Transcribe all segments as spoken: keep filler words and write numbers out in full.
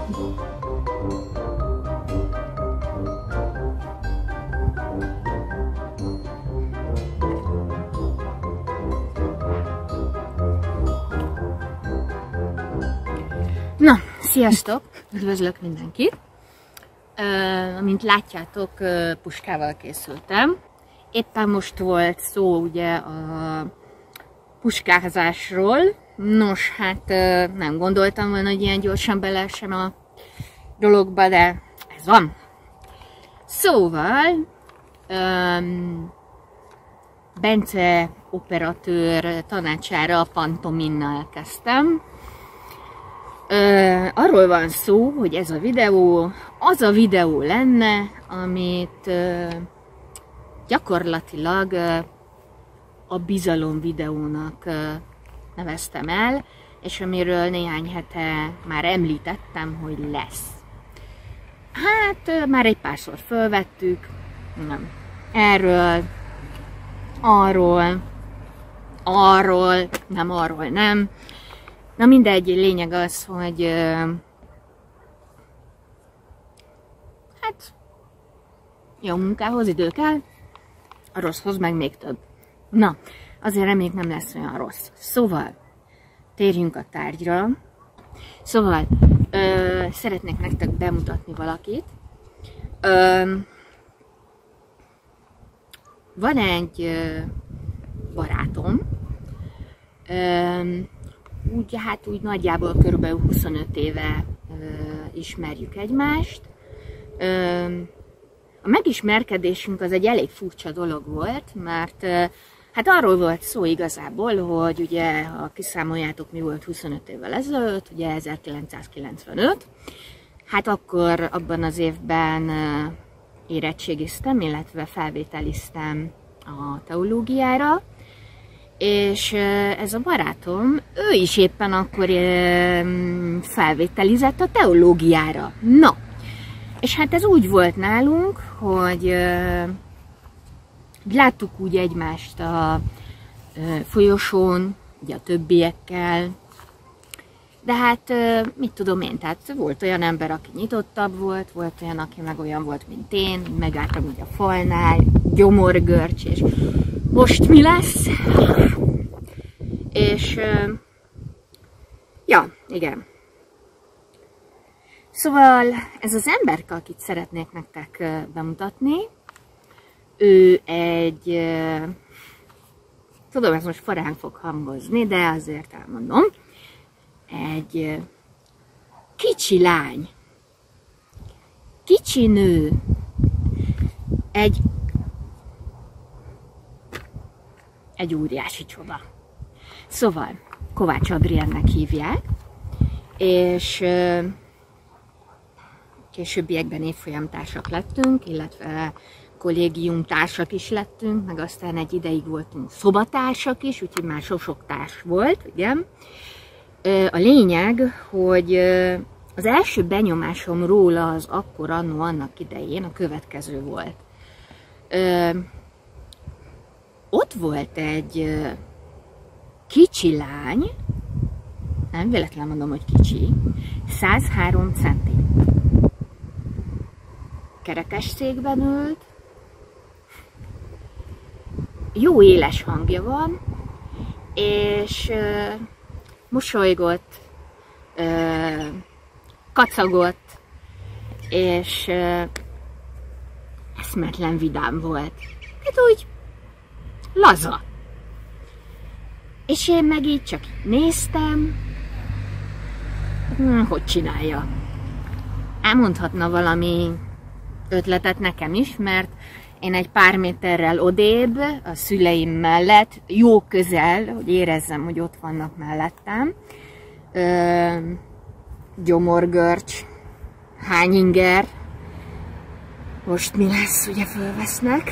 Na, sziasztok! Üdvözlök mindenkit! Uh, amint látjátok, uh, puskával készültem. Éppen most volt szó ugye a puskázásról. Nos, hát uh, nem gondoltam volna, hogy ilyen gyorsan beleesem a dologba, de ez van. Szóval um, Bence operatőr tanácsára a pantominnal kezdtem. Uh, arról van szó, hogy ez a videó az a videó lenne, amit uh, gyakorlatilag uh, a bizalom videónak uh, neveztem el, és amiről néhány hete már említettem, hogy lesz. Hát uh, már egy párszor fölvettük, nem, erről, arról, arról, nem arról, nem. Na mindegy, lényeg az, hogy uh, hát jó munkához idő kell, a rosszhoz meg még több. Na, azért reméljük nem lesz olyan rossz. Szóval, térjünk a tárgyra. Szóval, uh, szeretnék nektek bemutatni valakit. Uh, van egy uh, barátom, uh, úgy, hát úgy nagyjából körülbelül huszonöt éve ö, ismerjük egymást. Ö, a megismerkedésünk az egy elég furcsa dolog volt, mert ö, hát arról volt szó igazából, hogy ugye, ha kiszámoljátok, mi volt huszonöt évvel ezelőtt, ugye ezerkilencszázkilencvenöt, hát akkor abban az évben ö, érettségiztem, illetve felvételiztem a teológiára, és ez a barátom, ő is éppen akkor felvételizett a teológiára. No, és hát ez úgy volt nálunk, hogy láttuk úgy egymást a folyosón, ugye a többiekkel, de hát mit tudom én, tehát volt olyan ember, aki nyitottabb volt, volt olyan, aki meg olyan volt, mint én, megálltam úgy a falnál, gyomorgörcs, és most mi lesz? És, ja, igen. Szóval ez az emberke, akit szeretnék nektek bemutatni, ő egy, tudom, ez most farán fog hangozni, de azért elmondom, egy kicsi lány, kicsi nő, egy egy óriási csoda. Szóval Kovács Adriennek hívják, és euh, későbbiekben évfolyamtársak lettünk, illetve kollégiumtársak is lettünk, meg aztán egy ideig voltunk szobatársak is, úgyhogy már sok-sok társ volt, igen. Euh, a lényeg, hogy euh, az első benyomásom róla az akkor annó annak idején a következő volt. Euh, Ott volt egy kicsi lány, nem véletlenül mondom, hogy kicsi, százhárom centi. Kerekesszékben ült, jó éles hangja van, és uh, mosolygott, uh, kacagott, és uh, eszmetlen vidám volt. Hát úgy laza. És én meg így csak néztem, hm, hogy csinálja. Elmondhatna valami ötletet nekem is, mert én egy pár méterrel odébb, a szüleim mellett, jó közel, hogy érezzem, hogy ott vannak mellettem, Ö, gyomorgörcs, hányinger, most mi lesz, ugye fölvesznek.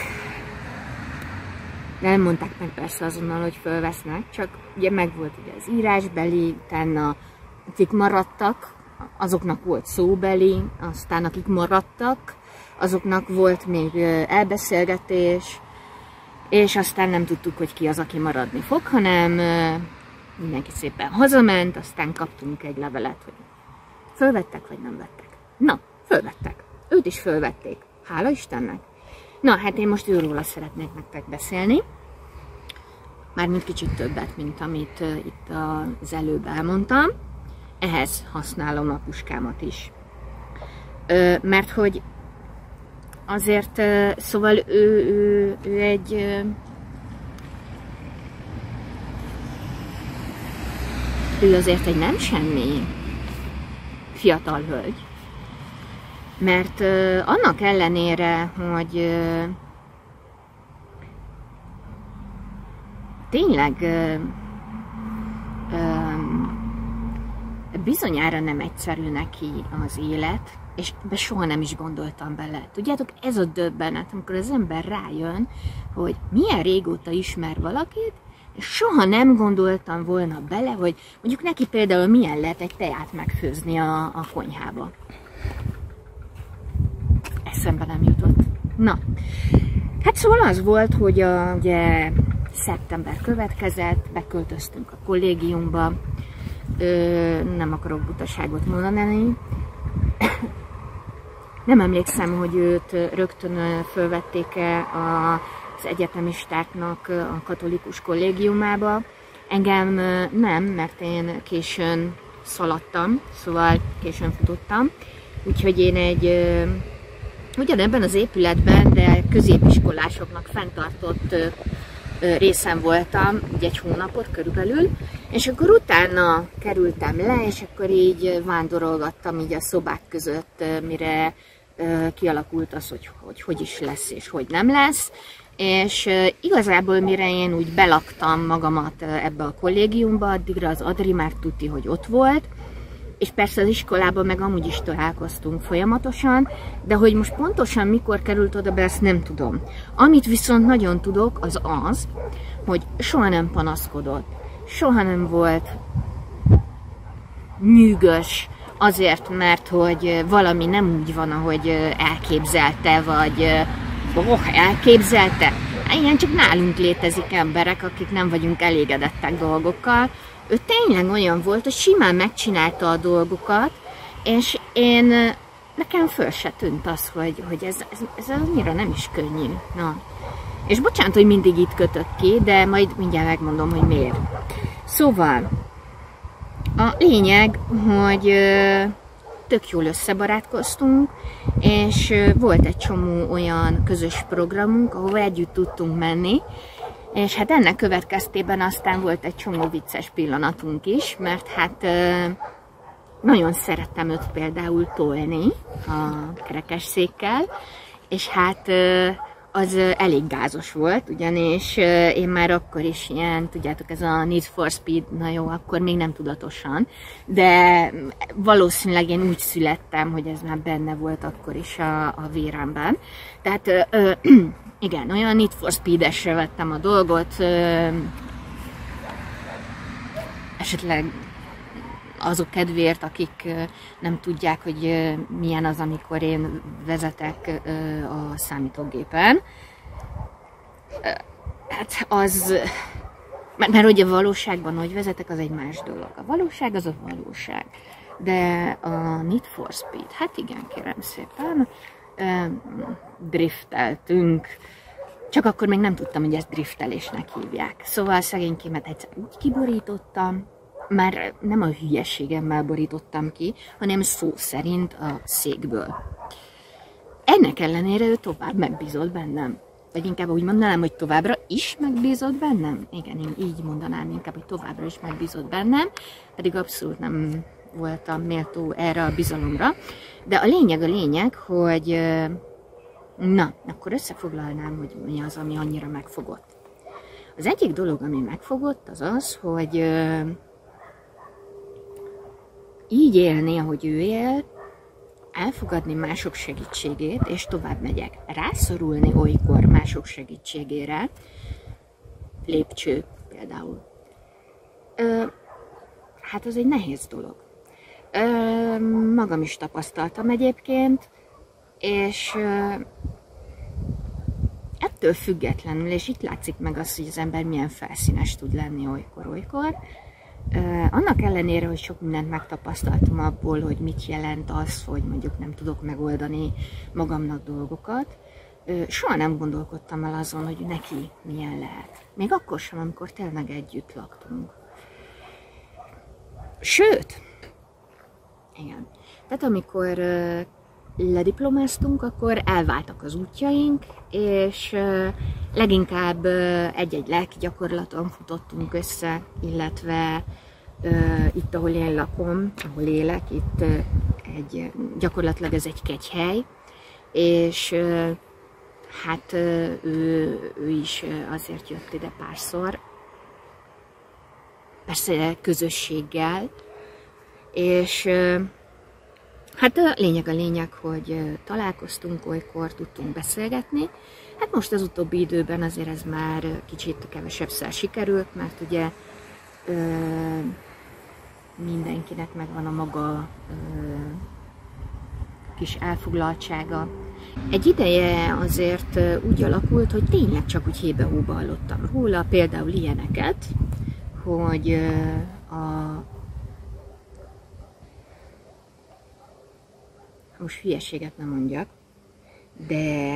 Nem mondták meg persze azonnal, hogy fölvesznek, csak ugye megvolt ugye az írásbeli, utána akik maradtak, azoknak volt szóbeli, aztán akik maradtak, azoknak volt még elbeszélgetés, és aztán nem tudtuk, hogy ki az, aki maradni fog, hanem mindenki szépen hazament, aztán kaptunk egy levelet, hogy Fölvettek, vagy nem vettek? Na, fölvettek. Őt is fölvették. Hála Istennek. Na, hát én most őróla szeretnék nektek beszélni. Mármint kicsit többet, mint amit uh, itt az előbb elmondtam. Ehhez használom a puskámat is. Ö, mert hogy azért, uh, szóval ő, ő, ő egy... Uh, ő azért egy nem semmi fiatal hölgy. Mert uh, annak ellenére, hogy uh, tényleg uh, uh, bizonyára nem egyszerű neki az élet, és be soha nem is gondoltam bele. Tudjátok, ez a döbbenet, amikor az ember rájön, hogy milyen régóta ismer valakit, és soha nem gondoltam volna bele, hogy mondjuk neki például milyen lehet egy teát megfőzni a, a konyhába. Eszembe nem jutott. Na, hát szóval az volt, hogy a, ugye szeptember következett, beköltöztünk a kollégiumba, Ö, nem akarok butaságot mondani. Nem emlékszem, hogy őt rögtön fölvették-e az egyetemistáknak a katolikus kollégiumába. Engem nem, mert én későn szaladtam, szóval későn futottam. Úgyhogy én egy ugyanebben az épületben, de középiskolásoknak fenntartott részen voltam, ugye egy hónapot körülbelül, és akkor utána kerültem le, és akkor így vándorolgattam így a szobák között, mire kialakult az, hogy hogy, hogy is lesz és hogy nem lesz. És igazából mire én úgy belaktam magamat ebbe a kollégiumba, addigra az Adri már tudti, hogy ott volt, és persze az iskolában meg amúgy is találkoztunk folyamatosan, de hogy most pontosan mikor került oda be, ezt nem tudom. Amit viszont nagyon tudok, az az, hogy soha nem panaszkodott, soha nem volt nyűgös azért, mert hogy valami nem úgy van, ahogy elképzelte, vagy oh, elképzelte. Igen, csak nálunk létezik emberek, akik nem vagyunk elégedettek dolgokkal. Ő tényleg olyan volt, hogy simán megcsinálta a dolgokat, és én, nekem föl se tűnt az, hogy, hogy ez, ez, ez annyira nem is könnyű. Na. És bocsánat, hogy mindig itt kötök ki, de majd mindjárt megmondom, hogy miért. Szóval, a lényeg, hogy tök jól összebarátkoztunk, és volt egy csomó olyan közös programunk, ahol együtt tudtunk menni, és hát ennek következtében aztán volt egy csomó vicces pillanatunk is, mert hát nagyon szerettem őt például tolni a kerekesszékkel, és hát az elég gázos volt, ugyanis én már akkor is ilyen, tudjátok, ez a Need for Speed, na jó, akkor még nem tudatosan, de valószínűleg én úgy születtem, hogy ez már benne volt akkor is a, a véremben. Tehát ö, igen, olyan Need for Speed-esre vettem a dolgot, ö, esetleg azok kedvéért, akik nem tudják, hogy milyen az, amikor én vezetek a számítógépen. Hát az, mert, mert ugye a valóságban, hogy vezetek, az egy más dolog. A valóság az a valóság. De a Need for Speed, hát igen, kérem szépen, drifteltünk. Csak akkor még nem tudtam, hogy ezt driftelésnek hívják. Szóval szegénykémet egyszer úgy kiborítottam, már nem a hülyeségemmel borítottam ki, hanem szó szerint a székből. Ennek ellenére ő tovább megbízott bennem. Vagy inkább úgy mondanám, hogy továbbra is megbízott bennem. Igen, én így mondanám inkább, hogy továbbra is megbízott bennem, pedig abszolút nem voltam méltó erre a bizalomra. De a lényeg a lényeg, hogy na, akkor összefoglalnám, hogy mi az, ami annyira megfogott. Az egyik dolog, ami megfogott, az az, hogy így élni, ahogy ő él, elfogadni mások segítségét, és tovább megyek. Rászorulni olykor mások segítségére, lépcső például. Ö, hát az egy nehéz dolog. Ö, magam is tapasztaltam egyébként, és ö, ettől függetlenül, és itt látszik meg az, hogy az ember milyen felszínes tud lenni olykor-olykor, Annak ellenére, hogy sok mindent megtapasztaltam abból, hogy mit jelent az, hogy mondjuk nem tudok megoldani magamnak dolgokat, soha nem gondolkodtam el azon, hogy neki milyen lehet. Még akkor sem, amikor tényleg együtt laktunk. Sőt, igen. Tehát amikor lediplomáztunk, akkor elváltak az útjaink, és leginkább egy-egy lelki gyakorlaton futottunk össze, illetve itt, ahol én lakom, ahol élek, itt egy, gyakorlatilag ez egy kegyhely, és hát ő, ő is azért jött ide párszor, persze közösséggel, és hát a lényeg a lényeg, hogy találkoztunk, olykor tudtunk beszélgetni. Hát most az utóbbi időben azért ez már kicsit kevesebbszer sikerült, mert ugye ö, mindenkinek megvan a maga ö, kis elfoglaltsága. Egy ideje azért úgy alakult, hogy tényleg csak úgy hébe-hóba hallottam róla, például ilyeneket, hogy a most hülyeséget nem mondjak, de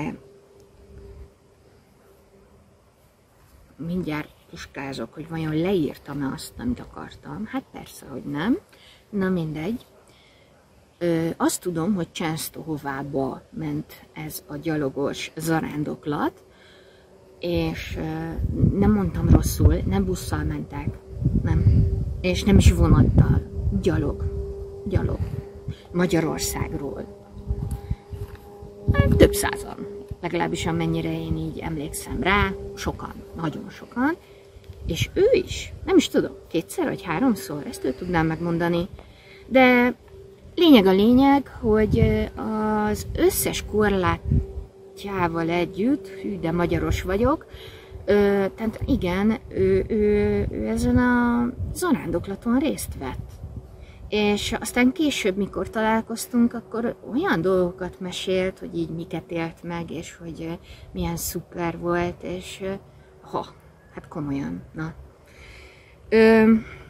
mindjárt puskázok, hogy vajon leírtam-e azt, amit akartam. Hát persze, hogy nem. Na mindegy. Ö, azt tudom, hogy Csensztohovába ment ez a gyalogos zarándoklat, és ö, nem mondtam rosszul, nem busszal mentek, nem, és nem is vonattal, gyalog, gyalog, Magyarországról. Több százan, legalábbis amennyire én így emlékszem rá, sokan, nagyon sokan, és ő is, nem is tudom, kétszer vagy háromszor, ezt ő tudnám megmondani, de lényeg a lényeg, hogy az összes korlátjával együtt, hű, de magyaros vagyok, tehát igen, ő, ő, ő ezen a zarándoklaton részt vett. És aztán később, mikor találkoztunk, akkor olyan dolgokat mesélt, hogy így miket élt meg, és hogy milyen szuper volt, és ha, hát komolyan, na. Ö,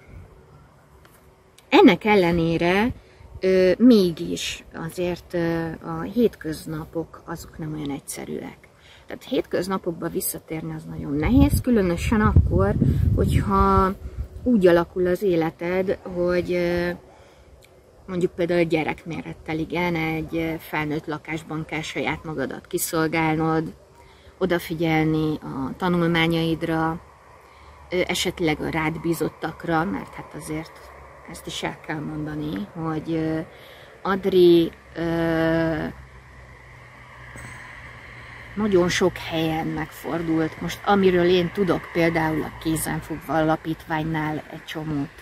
ennek ellenére ö, mégis azért ö, a hétköznapok azok nem olyan egyszerűek. Tehát hétköznapokba visszatérni az nagyon nehéz, különösen akkor, hogyha úgy alakul az életed, hogy ö, mondjuk például gyerekmérettel, igen, egy felnőtt lakásban kell saját magadat kiszolgálnod, odafigyelni a tanulmányaidra, esetleg a rád bízottakra, mert hát azért ezt is el kell mondani, hogy Adri nagyon sok helyen megfordult. Most amiről én tudok, például a Kézenfogva Alapítványnál egy csomót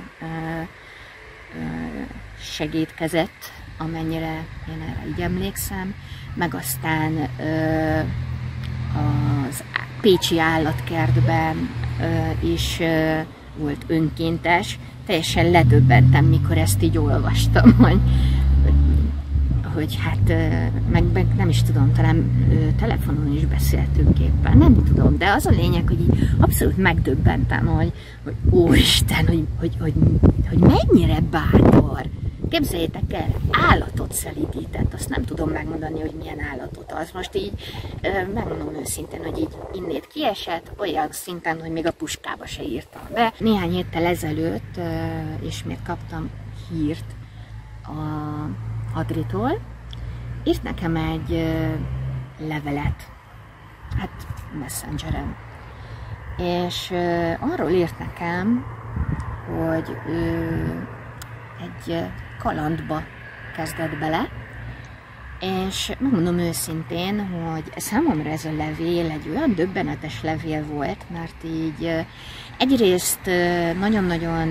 segítkezett, amennyire én erre így emlékszem, meg aztán ö, az Pécsi Állatkertben ö, is ö, volt önkéntes. Teljesen ledöbbentem, mikor ezt így olvastam, hogy, hogy hát meg, meg nem is tudom, talán ö, telefonon is beszéltünk éppen, nem tudom, de az a lényeg, hogy így abszolút megdöbbentem, hogy, hogy úristen, hogy, hogy, hogy, hogy mennyire bátor. Képzeljétek el, állatot szelídített, azt nem tudom megmondani, hogy milyen állatot az. Most így megmondom őszintén, hogy így innét kiesett, olyan szinten, hogy még a puskába se írtam be. Néhány héttel ezelőtt ismét kaptam hírt a Adritól, írt nekem egy levelet, hát Messengeren, és arról írt nekem, hogy ő egy kalandba kezdett bele, és megmondom őszintén, hogy számomra ez a levél egy olyan döbbenetes levél volt, mert így egyrészt nagyon-nagyon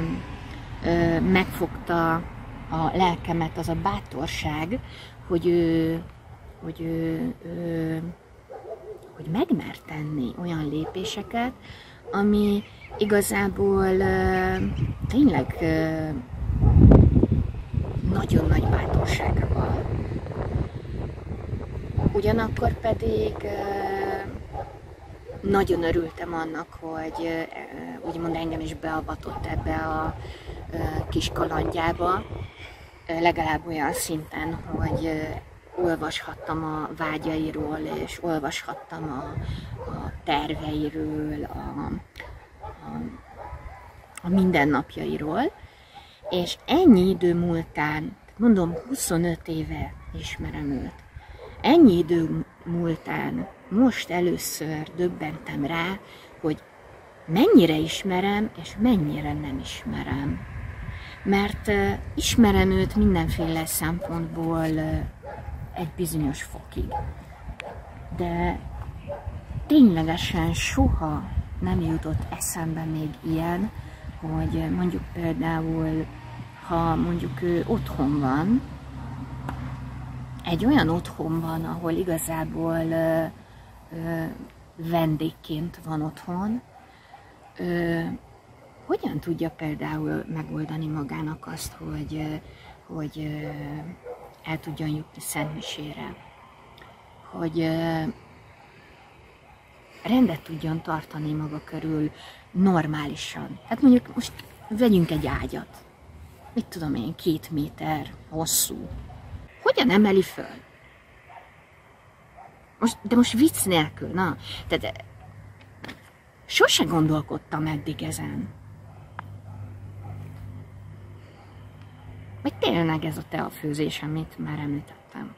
megfogta a lelkemet az a bátorság, hogy ő, hogy ő, ő hogy megmer tenni olyan lépéseket, ami igazából tényleg nagyon nagy bátorsággal. Ugyanakkor pedig nagyon örültem annak, hogy úgymond engem is beavatott ebbe a kis kalandjába, legalább olyan szinten, hogy olvashattam a vágyairól, és olvashattam a, a terveiről, a, a, a mindennapjairól, és ennyi idő múltán, mondom, huszonöt éve ismerem őt, ennyi idő múltán most először döbbentem rá, hogy mennyire ismerem, és mennyire nem ismerem. Mert uh, ismerem őt mindenféle szempontból uh, egy bizonyos fokig. De ténylegesen soha nem jutott eszembe még ilyen, hogy mondjuk például, ha mondjuk ő otthon van, egy olyan otthon van, ahol igazából ö, ö, vendégként van otthon, ö, hogyan tudja például megoldani magának azt, hogy, ö, hogy ö, el tudjon jutni szentmisére, hogy ö, rendet tudjon tartani maga körül normálisan. Hát mondjuk most vegyünk egy ágyat, mit tudom én, két méter hosszú. Hogyan emeli föl? Most, de most vicc nélkül, na. Tehát sose gondolkodtam eddig ezen. Vagy tényleg ez a teafőzés, amit már említettem.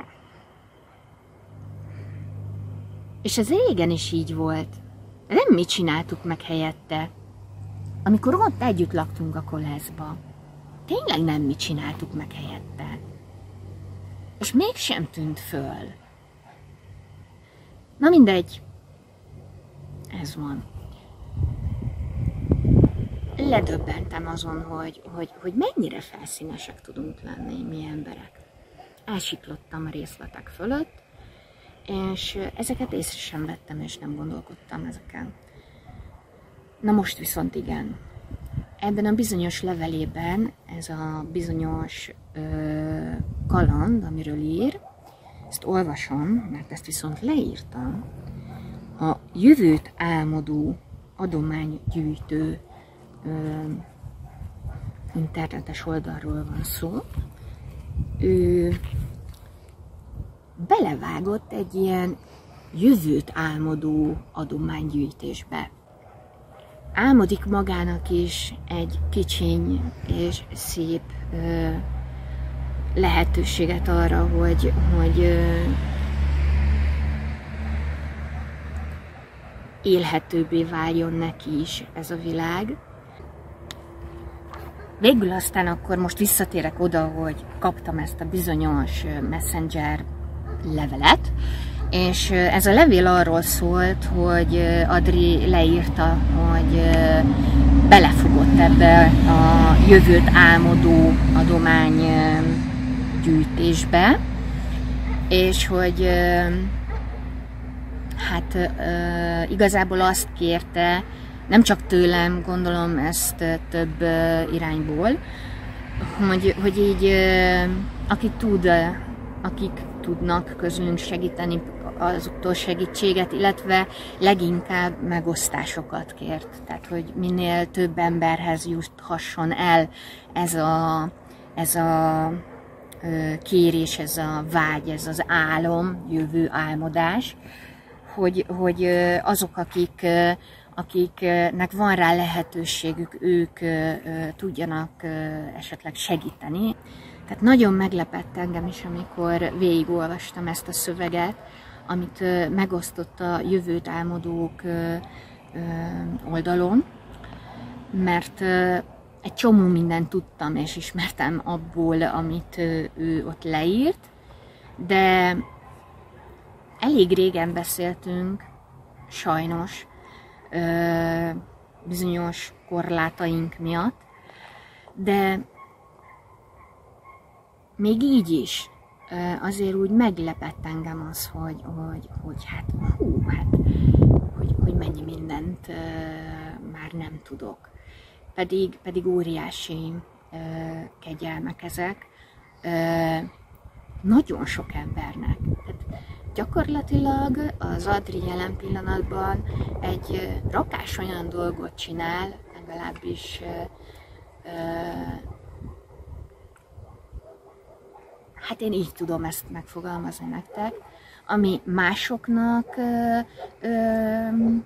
És ez régen is így volt. Nem mi csináltuk meg helyette. Amikor ott együtt laktunk a koleszba. Tényleg nem mi csináltuk meg helyette. És mégsem tűnt föl. Na mindegy. Ez van. Ledöbbentem azon, hogy, hogy, hogy mennyire felszínesek tudunk lenni mi emberek. Elsiklottam a részletek fölött, és ezeket észre sem vettem, és nem gondolkodtam ezeken. Na most viszont igen. Ebben a bizonyos levelében, ez a bizonyos ö, kaland, amiről ír, ezt olvasom, mert ezt viszont leírtam, a jövőt álmodó adománygyűjtő ö, internetes oldalról van szó. Ő belevágott egy ilyen jövőt álmodó adománygyűjtésbe. Álmodik magának is egy kicsiny és szép ö, lehetőséget arra, hogy, hogy ö, élhetőbbé váljon neki is ez a világ. Végül aztán akkor most visszatérek oda, hogy kaptam ezt a bizonyos Messenger levelet, és ez a levél arról szólt, hogy Adri leírta, hogy belefogott ebbe a jövőt álmodó adománygyűjtésbe, és hogy hát igazából azt kérte, nem csak tőlem, gondolom ezt több irányból, hogy, hogy így aki tud, akik tudnak közülünk segíteni, azoktól segítséget, illetve leginkább megosztásokat kért. Tehát, hogy minél több emberhez juthasson el ez a, ez a kérés, ez a vágy, ez az álom, jövő álmodás, hogy, hogy azok, akik, akiknek van rá lehetőségük, ők tudjanak esetleg segíteni. Tehát nagyon meglepett engem is, amikor végigolvastam ezt a szöveget, amit megosztott a jövőt álmodók oldalon, mert egy csomó mindent tudtam és ismertem abból, amit ő ott leírt, de elég régen beszéltünk, sajnos, bizonyos korlátaink miatt, de még így is azért úgy meglepett engem az, hogy, hogy, hogy hát, hú, hát, hogy, hogy mennyi mindent már nem tudok. Pedig, pedig óriási kegyelmek ezek nagyon sok embernek. Tehát Gyakorlatilag az Adri jelen pillanatban egy rakás olyan dolgot csinál, legalábbis hát én így tudom ezt megfogalmazni nektek, ami másoknak ö, ö,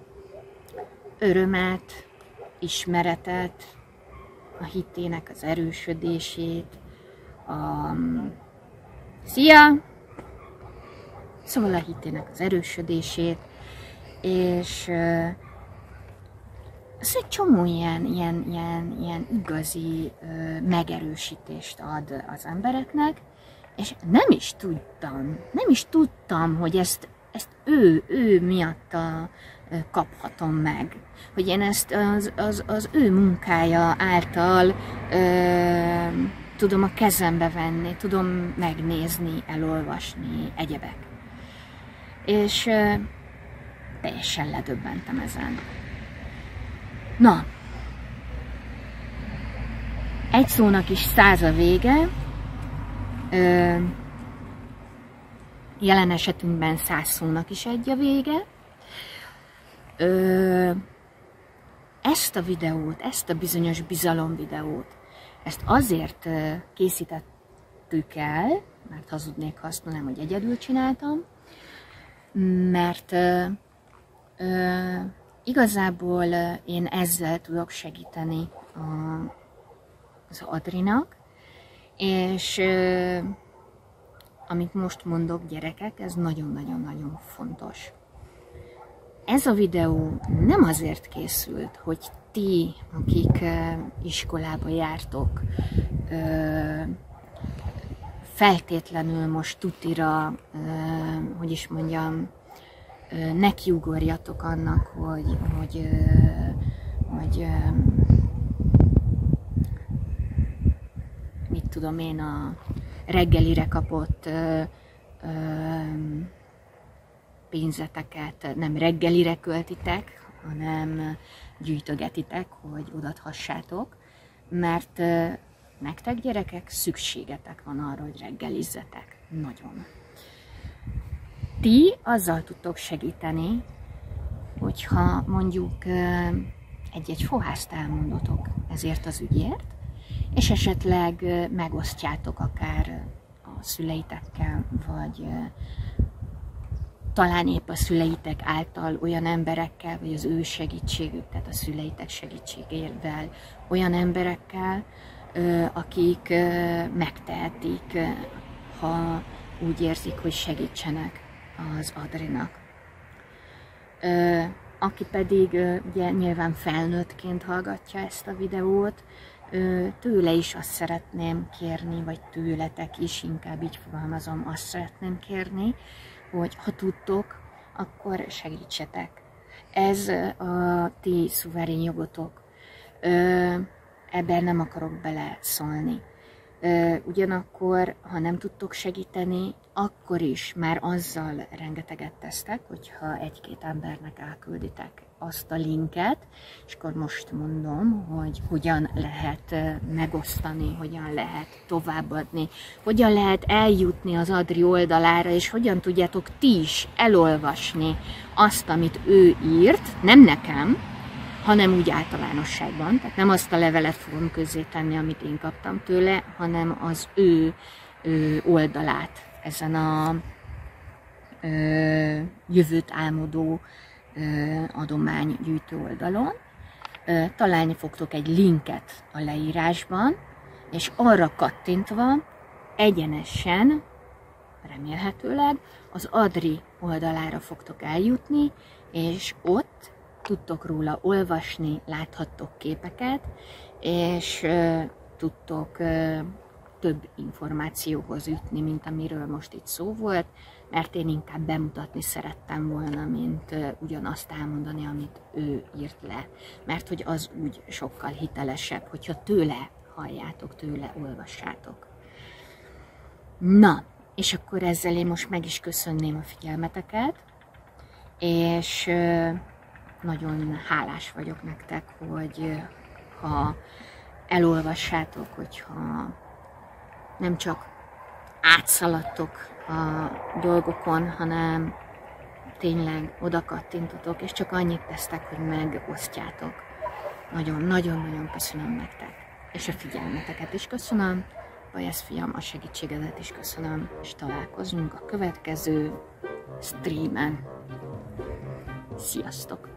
örömet, ismeretet, a hitének az erősödését, a... Szia! Szóval a hitének az erősödését, és ö, ez egy csomó ilyen, ilyen, ilyen, ilyen igazi ö, megerősítést ad az embereknek, és nem is tudtam, nem is tudtam, hogy ezt, ezt ő, ő miatta kaphatom meg. Hogy én ezt az, az, az ő munkája által ö, tudom a kezembe venni, tudom megnézni, elolvasni, egyebek. És ö, teljesen ledöbbentem ezen. Na, egy szónak is száz a vége, Ö, jelen esetünkben száz szónak is egy a vége. Ö, ezt a videót, ezt a bizonyos bizalom videót, ezt azért készítettük el, mert hazudnék, ha azt mondanám, hogy egyedül csináltam, mert ö, ö, igazából én ezzel tudok segíteni a, az Adrinak, és euh, amit most mondok, gyerekek, ez nagyon-nagyon-nagyon fontos. Ez a videó nem azért készült, hogy ti, akik uh, iskolába jártok, uh, feltétlenül most tutira, uh, hogy is mondjam, uh, nekiugorjatok annak, hogy, hogy, uh, hogy uh, mit tudom én, a reggelire kapott ö, ö, pénzeteket nem reggelire költitek, hanem gyűjtögetitek, hogy odaadhassátok, mert ö, nektek, gyerekek, szükségetek van arra, hogy reggelizzetek. Nagyon. Ti azzal tudtok segíteni, hogyha mondjuk egy-egy fohászt elmondotok ezért az ügyért, és esetleg megosztjátok akár a szüleitekkel, vagy talán épp a szüleitek által olyan emberekkel, vagy az ő segítségük, tehát a szüleitek segítségével olyan emberekkel, akik megtehetik, ha úgy érzik, hogy segítsenek az Adrinak. Aki pedig ugye nyilván felnőttként hallgatja ezt a videót, tőle is azt szeretném kérni, vagy tőletek is, inkább így fogalmazom, azt szeretném kérni, hogy ha tudtok, akkor segítsetek. Ez a ti szuverén jogotok. Ebben nem akarok beleszólni. Ugyanakkor, ha nem tudtok segíteni, akkor is már azzal rengeteget tesztek, hogyha egy-két embernek elkülditek azt a linket, és akkor most mondom, hogy hogyan lehet megosztani, hogyan lehet továbbadni, hogyan lehet eljutni az Adri oldalára, és hogyan tudjátok ti is elolvasni azt, amit ő írt, nem nekem, hanem úgy általánosságban, tehát nem azt a levelet fogom közzétenni, amit én kaptam tőle, hanem az ő, ő oldalát ezen a ö, jövőt álmodó ö, adománygyűjtő oldalon. Ö, találni fogtok egy linket a leírásban, és arra kattintva egyenesen, remélhetőleg, az Adri oldalára fogtok eljutni, és ott tudtok róla olvasni, láthattok képeket, és uh, tudtok uh, több információhoz jutni, mint amiről most itt szó volt, mert én inkább bemutatni szerettem volna, mint uh, ugyanazt elmondani, amit ő írt le. Mert hogy az úgy sokkal hitelesebb, hogyha tőle halljátok, tőle olvassátok. Na, és akkor ezzel én most meg is köszönném a figyelmeteket, és uh, nagyon hálás vagyok nektek, hogy ha elolvassátok, hogyha nem csak átszaladtok a dolgokon, hanem tényleg oda kattintotok, és csak annyit tesztek, hogy megosztjátok. Nagyon-nagyon-nagyon köszönöm nektek. És a figyelmeteket is köszönöm. Bajász fiam, a segítségedet is köszönöm. És találkozunk a következő streamen. Sziasztok!